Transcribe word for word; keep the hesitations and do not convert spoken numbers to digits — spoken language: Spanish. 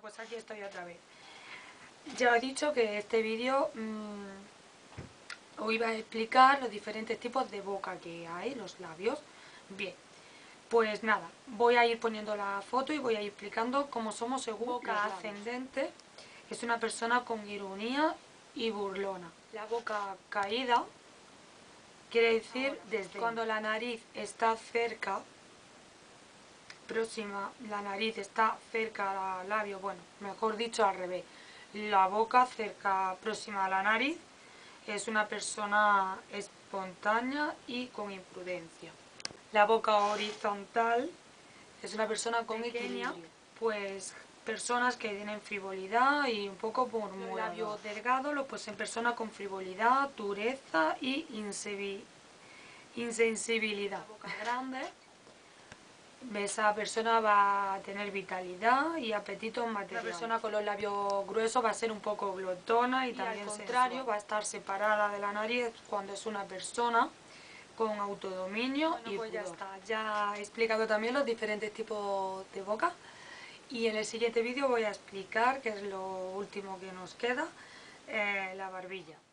pues aquí estoy otra vez. Ya he dicho que este vídeo mmm, os iba a explicar los diferentes tipos de boca que hay, los labios. Bien, pues nada, voy a ir poniendo la foto y voy a ir explicando cómo somos según boca ascendente. Es una persona con ironía y burlona. La boca caída quiere decir desde cuando la nariz está cerca, próxima, la nariz está cerca al labio, bueno, mejor dicho al revés. La boca cerca, próxima a la nariz, es una persona espontánea y con imprudencia. La boca horizontal es una persona con equilibrio, pues personas que tienen frivolidad y un poco murmuradoras. El labio delgado lo poseen personas con frivolidad, dureza y insensibilidad. La boca grande, esa persona va a tener vitalidad y apetito material. La persona con los labios gruesos va a ser un poco glotona y, y también al contrario sensual. Va a estar separada de la nariz cuando es una persona con autodominio. Bueno, y pues ya está, ya he explicado también los diferentes tipos de boca y en el siguiente vídeo voy a explicar, que es lo último que nos queda, eh, la barbilla.